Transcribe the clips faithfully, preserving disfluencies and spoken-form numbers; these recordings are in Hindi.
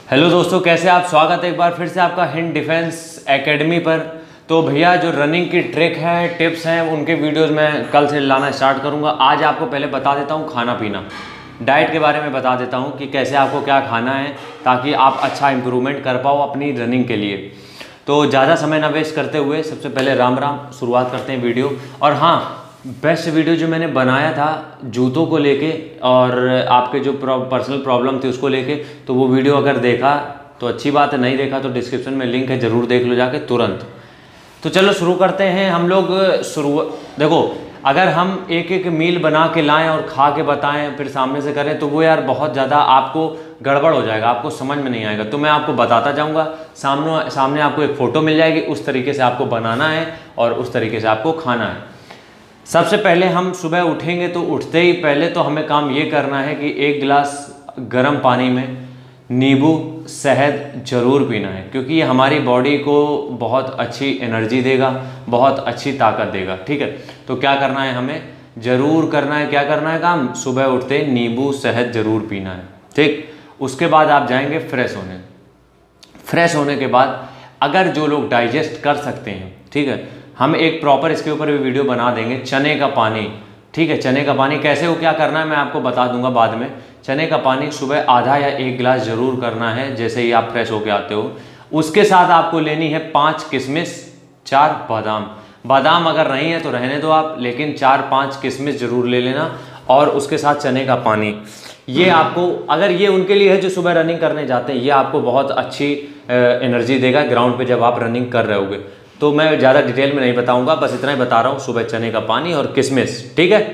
हेलो दोस्तों, कैसे आप। स्वागत है एक बार फिर से आपका हिंद डिफेंस एकेडमी पर। तो भैया जो रनिंग की ट्रिक है, टिप्स हैं, उनके वीडियोस मैं कल से लाना स्टार्ट करूंगा। आज आपको पहले बता देता हूं खाना पीना, डाइट के बारे में बता देता हूं कि कैसे आपको क्या खाना है ताकि आप अच्छा इम्प्रूवमेंट कर पाओ अपनी रनिंग के लिए। तो ज़्यादा समय ना वेस्ट करते हुए सबसे पहले राम राम शुरुआत करते हैं वीडियो। और हाँ, बेस्ट वीडियो जो मैंने बनाया था जूतों को लेके और आपके जो पर्सनल प्रॉब्लम थी उसको लेके, तो वो वीडियो अगर देखा तो अच्छी बात है, नहीं देखा तो डिस्क्रिप्शन में लिंक है, ज़रूर देख लो जाके तुरंत। तो चलो शुरू करते हैं हम लोग। शुरू देखो, अगर हम एक एक मील बना के लाएं और खा के बताएं फिर सामने से करें तो वो यार बहुत ज़्यादा आपको गड़बड़ हो जाएगा, आपको समझ में नहीं आएगा। तो मैं आपको बताता जाऊंगा, सामने सामने आपको एक फ़ोटो मिल जाएगी, उस तरीके से आपको बनाना है और उस तरीके से आपको खाना है। सबसे पहले हम सुबह उठेंगे तो उठते ही पहले तो हमें काम ये करना है कि एक गिलास गर्म पानी में नींबू शहद ज़रूर पीना है, क्योंकि ये हमारी बॉडी को बहुत अच्छी एनर्जी देगा, बहुत अच्छी ताकत देगा। ठीक है, तो क्या करना है, हमें ज़रूर करना है, क्या करना है काम, सुबह उठते नींबू शहद ज़रूर पीना है। ठीक, उसके बाद आप जाएंगे फ्रेश होने। फ्रेश होने के बाद अगर जो लोग डाइजेस्ट कर सकते हैं, ठीक है, हम एक प्रॉपर इसके ऊपर भी वीडियो बना देंगे। चने का पानी, ठीक है, चने का पानी कैसे हो, क्या करना है मैं आपको बता दूंगा बाद में। चने का पानी सुबह आधा या एक गिलास ज़रूर करना है जैसे ही आप फ्रेश होके आते हो। उसके साथ आपको लेनी है पाँच किशमिश, चार बादाम। बादाम अगर नहीं है तो रहने दो आप, लेकिन चार पाँच किशमिश ज़रूर ले लेना। और उसके साथ चने का पानी, ये आपको, अगर ये उनके लिए है जो सुबह रनिंग करने जाते हैं, ये आपको बहुत अच्छी एनर्जी देगा ग्राउंड पे जब आप रनिंग कर रहे होगे। तो मैं ज़्यादा डिटेल में नहीं बताऊंगा, बस इतना ही बता रहा हूँ, सुबह चने का पानी और किशमिश। ठीक है,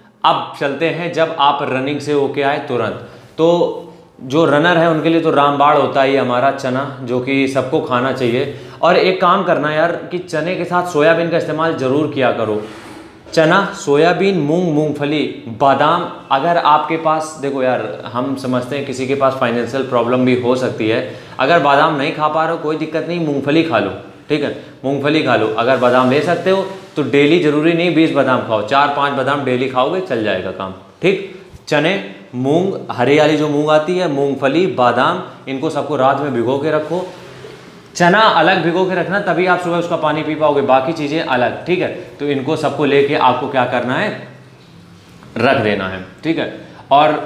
अब चलते हैं जब आप रनिंग से होके आए तुरंत। तो जो रनर है उनके लिए तो रामबाण होता है ये हमारा चना, जो कि सबको खाना चाहिए। और एक काम करना यार कि चने के साथ सोयाबीन का इस्तेमाल ज़रूर किया करो। चना, सोयाबीन, मूंग, मूंगफली, बादाम। अगर आपके पास, देखो यार, हम समझते हैं किसी के पास फाइनेंशियल प्रॉब्लम भी हो सकती है, अगर बादाम नहीं खा पा रहे हो कोई दिक्कत नहीं, मूंगफली खा लो। ठीक है, मूंगफली खा लो। अगर बादाम ले सकते हो तो डेली ज़रूरी नहीं बीस बादाम खाओ, चार पांच बादाम डेली खाओगे चल जाएगा काम। ठीक, चने, मूंग, हरी वाली जो मूंग आती है, मूंगफली, बादाम, इनको सबको रात में भिगो के रखो। चना अलग भिगो के रखना, तभी आप सुबह उसका पानी पी पाओगे, बाकी चीज़ें अलग। ठीक है, तो इनको सबको लेके आपको क्या करना है, रख देना है। ठीक है, और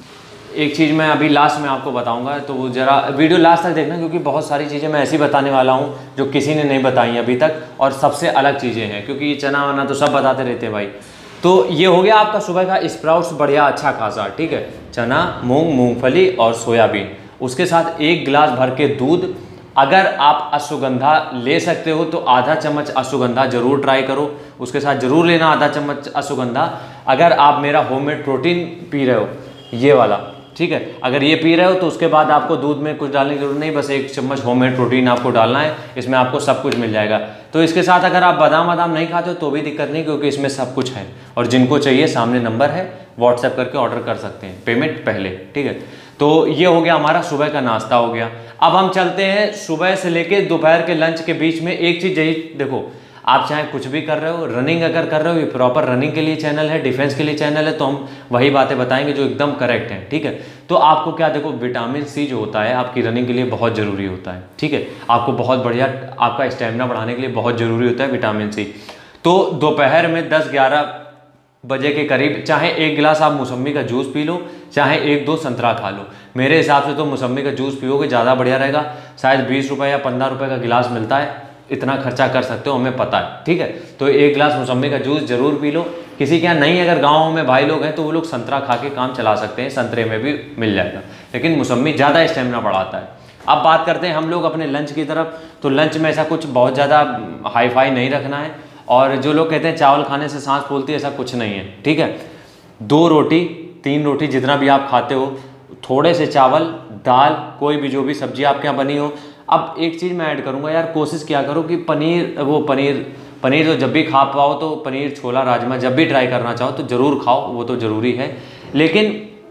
एक चीज़ मैं अभी लास्ट में आपको बताऊंगा, तो वो ज़रा वीडियो लास्ट तक देखना, क्योंकि बहुत सारी चीज़ें मैं ऐसी बताने वाला हूँ जो किसी ने नहीं बताई अभी तक, और सबसे अलग चीज़ें हैं, क्योंकि ये चना वना तो सब बताते रहते हैं भाई। तो ये हो गया आपका सुबह का स्प्राउट्स, बढ़िया अच्छा खासा। ठीक है, चना, मूंग, मूंगफली और सोयाबीन। उसके साथ एक गिलास भर के दूध। अगर आप अश्वगंधा ले सकते हो तो आधा चम्मच अश्वगंधा जरूर ट्राई करो, उसके साथ जरूर लेना आधा चम्मच अश्वगंधा। अगर आप मेरा होममेड प्रोटीन पी रहे हो, ये वाला, ठीक है, अगर ये पी रहे हो तो उसके बाद आपको दूध में कुछ डालने की जरूरत नहीं, बस एक चम्मच होममेड प्रोटीन आपको डालना है, इसमें आपको सब कुछ मिल जाएगा। तो इसके साथ अगर आप बादाम बादाम नहीं खाते हो तो भी दिक्कत नहीं, क्योंकि इसमें सब कुछ है। और जिनको चाहिए सामने नंबर है, व्हाट्सएप करके ऑर्डर कर सकते हैं, पेमेंट पहले। ठीक है, तो ये हो गया हमारा सुबह का नाश्ता हो गया। अब हम चलते हैं सुबह से लेके दोपहर के लंच के बीच में एक चीज़ यही, देखो आप चाहे कुछ भी कर रहे हो, रनिंग अगर कर रहे हो, ये प्रॉपर रनिंग के लिए चैनल है, डिफेंस के लिए चैनल है, तो हम वही बातें बताएंगे जो एकदम करेक्ट हैं। ठीक है, तो आपको क्या, देखो विटामिन सी जो होता है आपकी रनिंग के लिए बहुत ज़रूरी होता है। ठीक है, आपको बहुत बढ़िया, आपका स्टेमिना बढ़ाने के लिए बहुत ज़रूरी होता है विटामिन सी। तो दोपहर में दस ग्यारह बजे के करीब चाहे एक गिलास आप मौसम्मी का जूस पी लो, चाहे एक दो संतरा खा लो। मेरे हिसाब से तो मौसम्मी का जूस पियोगे ज़्यादा बढ़िया रहेगा। शायद बीस रुपये या पंद्रह रुपये का गिलास मिलता है, इतना खर्चा कर सकते हो, हमें पता है। ठीक है, तो एक गिलास मौसम्मी का जूस जरूर पी लो। किसी के यहाँ नहीं, अगर गाँव में भाई लोग हैं तो वो लोग संतरा खा के काम चला सकते हैं, संतरे में भी मिल जाएगा, लेकिन मौसम्मी ज़्यादा स्टेमिना बढ़ाता है। अब बात करते हैं हम लोग अपने लंच की तरफ। तो लंच में ऐसा कुछ बहुत ज़्यादा हाई फाई नहीं रखना है, और जो लोग कहते हैं चावल खाने से सांस फूलती है, ऐसा कुछ नहीं है। ठीक है, दो रोटी, तीन रोटी, जितना भी आप खाते हो, थोड़े से चावल, दाल, कोई भी जो भी सब्जी आपके यहाँ बनी हो। अब एक चीज़ मैं ऐड करूँगा यार, कोशिश किया करो कि पनीर, वो पनीर पनीर तो जब भी खा पाओ, तो पनीर छोला राजमा जब भी ट्राई करना चाहो तो ज़रूर खाओ, वो तो ज़रूरी है। लेकिन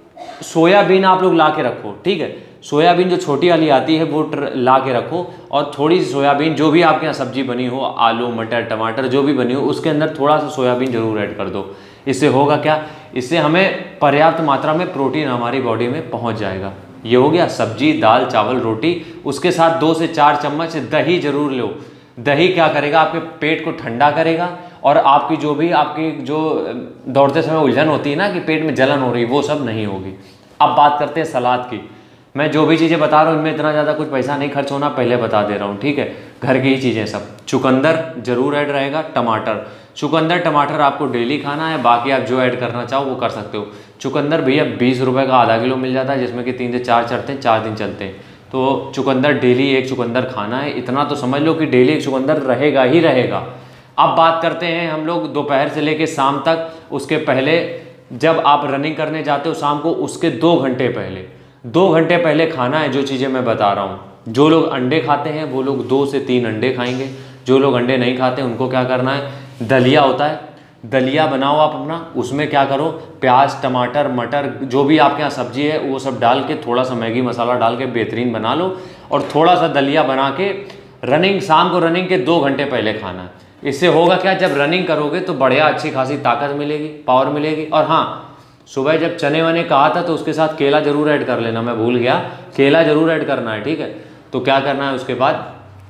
सोयाबीन आप लोग ला के रखो। ठीक है, सोयाबीन जो छोटी वाली आती है वो ला के रखो, और थोड़ी सी सोयाबीन, जो भी आपके यहाँ सब्जी बनी हो, आलू मटर टमाटर जो भी बनी हो, उसके अंदर थोड़ा सा सोयाबीन जरूर ऐड कर दो। इससे होगा क्या, इससे हमें पर्याप्त मात्रा में प्रोटीन हमारी बॉडी में पहुँच जाएगा। ये हो गया सब्जी, दाल, चावल, रोटी। उसके साथ दो से चार चम्मच दही जरूर लो। दही क्या करेगा, आपके पेट को ठंडा करेगा और आपकी जो भी आपकी जो दौड़ते समय उलझन होती है ना कि पेट में जलन हो रही, वो सब नहीं होगी। अब बात करते हैं सलाद की। मैं जो भी चीज़ें बता रहा हूँ इनमें इतना ज़्यादा कुछ पैसा नहीं खर्च होना, पहले बता दे रहा हूँ, ठीक है। घर की ही चीज़ें सब। चुकंदर जरूर ऐड रहेगा, टमाटर। चुकंदर टमाटर आपको डेली खाना है, बाकी आप जो ऐड करना चाहो वो कर सकते हो। चुकंदर भैया बीस रुपये का आधा किलो मिल जाता है, जिसमें कि तीन से चार चढ़ते हैं, चार दिन चलते हैं। तो चुकंदर डेली एक चुकंदर खाना है, इतना तो समझ लो कि डेली एक चुकंदर रहेगा ही रहेगा। अब बात करते हैं हम लोग दोपहर से लेकर शाम तक। उसके पहले जब आप रनिंग करने जाते हो शाम को, उसके दो घंटे पहले दो घंटे पहले खाना है जो चीज़ें मैं बता रहा हूँ। जो लोग अंडे खाते हैं वो लोग दो से तीन अंडे खाएंगे। जो लोग अंडे नहीं खाते उनको क्या करना है, दलिया होता है, दलिया बनाओ आप अपना। उसमें क्या करो, प्याज, टमाटर, मटर, जो भी आपके यहाँ सब्जी है वो सब डाल के, थोड़ा सा मैगी मसाला डाल के बेहतरीन बना लो और थोड़ा सा दलिया बना के रनिंग, शाम को रनिंग के दो घंटे पहले खाना है। इससे होगा क्या, जब रनिंग करोगे तो बढ़िया अच्छी खासी ताकत मिलेगी, पावर मिलेगी। और हाँ, सुबह जब चने वने कहा था तो उसके साथ केला जरूर ऐड कर लेना, मैं भूल गया, केला जरूर ऐड करना है, ठीक है। तो क्या करना है उसके बाद,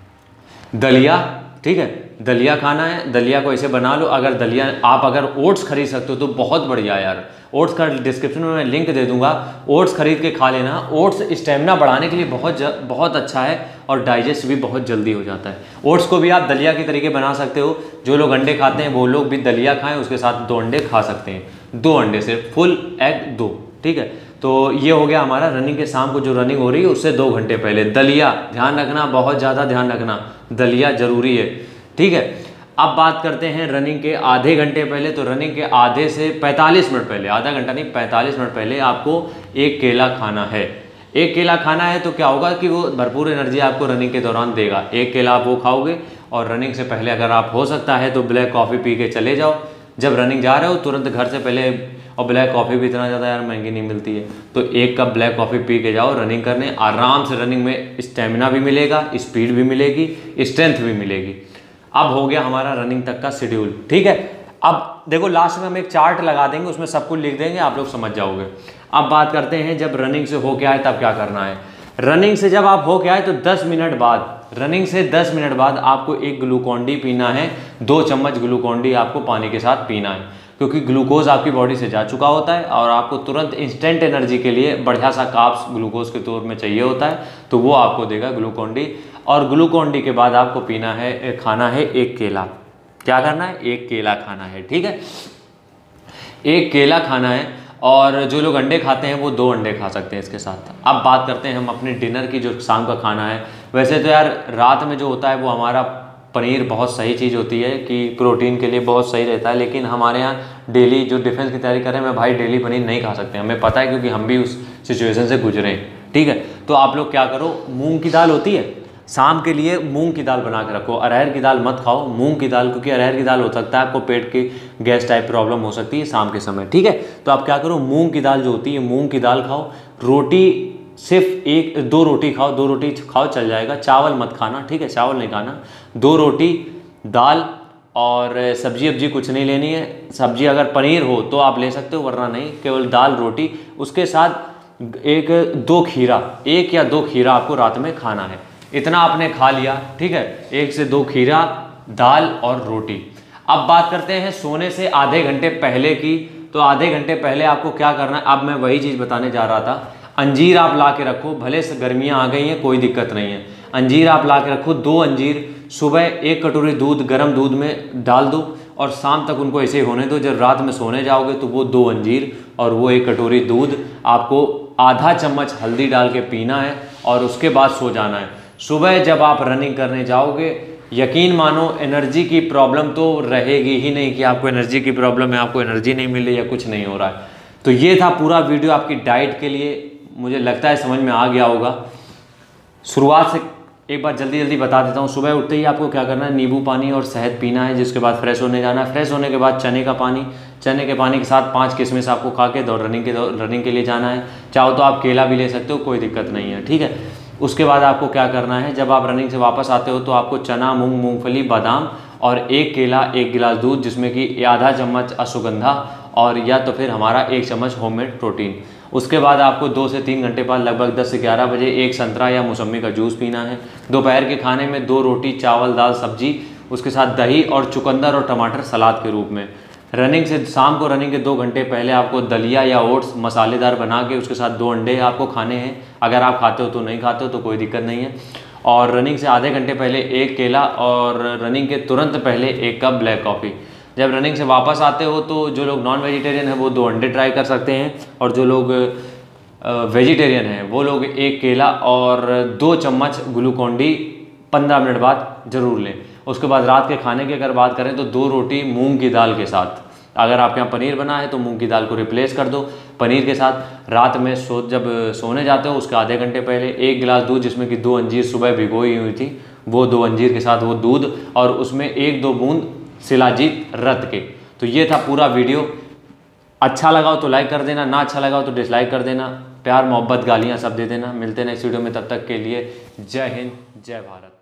दलिया, ठीक है, दलिया खाना है। दलिया को ऐसे बना लो। अगर दलिया आप अगर ओट्स खरीद सकते हो तो बहुत बढ़िया यार। ओट्स का डिस्क्रिप्शन में मैं लिंक दे दूंगा, ओट्स खरीद के खा लेना। ओट्स स्टेमिना बढ़ाने के लिए बहुत बहुत अच्छा है और डाइजेस्ट भी बहुत जल्दी हो जाता है। ओट्स को भी आप दलिया के तरीके बना सकते हो। जो लोग अंडे खाते हैं वो लोग भी दलिया खाएं, उसके साथ दो अंडे खा सकते हैं, दो अंडे से, फुल एग दो, ठीक है। तो ये हो गया हमारा रनिंग के, शाम को जो रनिंग हो रही है उससे दो घंटे पहले दलिया। ध्यान रखना, बहुत ज़्यादा ध्यान रखना, दलिया जरूरी है, ठीक है। अब बात करते हैं रनिंग के आधे घंटे पहले। तो रनिंग के आधे से पैंतालीस मिनट पहले, आधा घंटा नहीं, पैंतालीस मिनट पहले आपको एक केला खाना है। एक केला खाना है तो क्या होगा कि वो भरपूर एनर्जी आपको रनिंग के दौरान देगा। एक केला आप वो खाओगे और रनिंग से पहले अगर आप हो सकता है तो ब्लैक कॉफ़ी पी के चले जाओ। जब रनिंग जा रहे हो तुरंत घर से पहले, और ब्लैक कॉफ़ी भी इतना ज़्यादा यार महंगी नहीं मिलती है, तो एक कप ब्लैक कॉफ़ी पी के जाओ रनिंग करने। आराम से रनिंग में स्टेमिना भी मिलेगा, स्पीड भी मिलेगी, स्ट्रेंथ भी मिलेगी। अब हो गया हमारा रनिंग तक का शेड्यूल, ठीक है। अब देखो लास्ट में हम एक चार्ट लगा देंगे, उसमें सब कुछ लिख देंगे, आप लोग समझ जाओगे। अब बात करते हैं जब रनिंग से हो के आए तब क्या करना है। रनिंग से जब आप हो के आए तो दस मिनट बाद, रनिंग से दस मिनट बाद आपको एक ग्लूकॉन डी पीना है। दो चम्मच ग्लूकॉन डी आपको पानी के साथ पीना है, क्योंकि ग्लूकोज आपकी बॉडी से जा चुका होता है और आपको तुरंत इंस्टेंट एनर्जी के लिए बढ़िया सा कार्ब्स ग्लूकोज के तौर में चाहिए होता है, तो वो आपको देगा ग्लूकॉन डी। और ग्लूकॉन डी के बाद आपको पीना है, खाना है एक केला। क्या करना है, एक केला खाना है, ठीक है, एक केला खाना है। और जो लोग अंडे खाते हैं वो दो अंडे खा सकते हैं इसके साथ। अब बात करते हैं हम अपने डिनर की, जो शाम का खाना है। वैसे तो यार रात में जो होता है वो हमारा पनीर बहुत सही चीज़ होती है कि प्रोटीन के लिए बहुत सही रहता है, लेकिन हमारे यहाँ डेली जो डिफेंस की तैयारी कर रहे हैं, मैं भाई डेली पनीर नहीं खा सकते, हमें पता है क्योंकि हम भी उस सिचुएशन से गुजरे हैं, ठीक है। तो आप लोग क्या करो, मूंग की दाल होती है, शाम के लिए मूंग की दाल बना के रखो। अरहर की दाल मत खाओ, मूंग की दाल, क्योंकि अरहर की दाल हो सकता है आपको पेट की गैस टाइप प्रॉब्लम हो सकती है शाम के समय, ठीक है। तो आप क्या करो, मूंग की दाल जो होती है मूंग की दाल खाओ। रोटी सिर्फ एक दो रोटी खाओ, दो रोटी खाओ चल जाएगा, चावल मत खाना, ठीक है, चावल नहीं खाना। दो रोटी, दाल और सब्जी वब्जी कुछ नहीं लेनी है। सब्जी अगर पनीर हो तो आप ले सकते हो, वरना नहीं, केवल दाल रोटी। उसके साथ एक दो खीरा, एक या दो खीरा आपको रात में खाना है। इतना आपने खा लिया, ठीक है, एक से दो खीरा, दाल और रोटी। अब बात करते हैं सोने से आधे घंटे पहले की। तो आधे घंटे पहले आपको क्या करना है, अब मैं वही चीज़ बताने जा रहा था। अंजीर आप ला के रखो, भले से गर्मियाँ आ गई हैं कोई दिक्कत नहीं है, अंजीर आप ला के रखो, दो अंजीर। सुबह एक कटोरी दूध गर्म दूध में डाल दो और शाम तक उनको ऐसे ही होने दो। जब रात में सोने जाओगे तो वो दो अंजीर और वो एक कटोरी दूध आपको आधा चम्मच हल्दी डाल के पीना है और उसके बाद सो जाना है। सुबह जब आप रनिंग करने जाओगे, यकीन मानो एनर्जी की प्रॉब्लम तो रहेगी ही नहीं कि आपको एनर्जी की प्रॉब्लम है, आपको एनर्जी नहीं मिल रही या कुछ नहीं हो रहा है। तो ये था पूरा वीडियो आपकी डाइट के लिए, मुझे लगता है समझ में आ गया होगा। शुरुआत से एक बार जल्दी जल्दी बता देता हूँ। सुबह उठते ही आपको क्या करना है, नींबू पानी और शहद पीना है, जिसके बाद फ्रेश होने जाना है। फ्रेश होने के बाद चने का पानी, चने के पानी के साथ पाँच किशमिश आपको खा के दौड़ रनिंग के रनिंग के लिए जाना है। चाहो तो आप केला भी ले सकते हो, कोई दिक्कत नहीं है, ठीक है। उसके बाद आपको क्या करना है, जब आप रनिंग से वापस आते हो तो आपको चना, मूंग, मूंगफली, बादाम और एक केला, एक गिलास दूध, जिसमें कि आधा चम्मच अश्वगंधा और या तो फिर हमारा एक चम्मच होममेड प्रोटीन, उसके बाद आपको दो से तीन घंटे बाद लगभग दस से ग्यारह बजे एक संतरा या मौसम्मी का जूस पीना है। दोपहर के खाने में दो रोटी, चावल, दाल, सब्जी, उसके साथ दही और चुकंदर और टमाटर सलाद के रूप में। रनिंग से शाम को रनिंग के दो घंटे पहले आपको दलिया या ओट्स मसालेदार बना के उसके साथ दो अंडे आपको खाने हैं। अगर आप खाते हो तो नहीं खाते हो तो कोई दिक्कत नहीं है। और रनिंग से आधे घंटे पहले एक केला और रनिंग के तुरंत पहले एक कप ब्लैक कॉफ़ी। जब रनिंग से वापस आते हो तो जो लोग नॉन वेजिटेरियन हैं वो दो अंडे ट्राई कर सकते हैं, और जो लोग वेजिटेरियन हैं वो लोग एक केला और दो चम्मच ग्लूकोन डी पंद्रह मिनट बाद ज़रूर लें। उसके बाद रात के खाने की अगर बात करें तो दो रोटी मूंग की दाल के साथ। अगर आपके यहाँ पनीर बना है तो मूंग की दाल को रिप्लेस कर दो पनीर के साथ। रात में सो जब सोने जाते हो उसके आधे घंटे पहले एक गिलास दूध जिसमें कि दो अंजीर सुबह भिगोई हुई थी, वो दो अंजीर के साथ वो दूध, और उसमें एक दो बूंद शिलाजीत रत के। तो ये था पूरा वीडियो। अच्छा लगा हो तो लाइक कर देना, ना अच्छा लगा हो तो डिसलाइक कर देना। प्यार, मोहब्बत, गालियाँ सब दे देना। मिलते हैं नेक्स्ट वीडियो में, तब तक के लिए जय हिंद, जय भारत।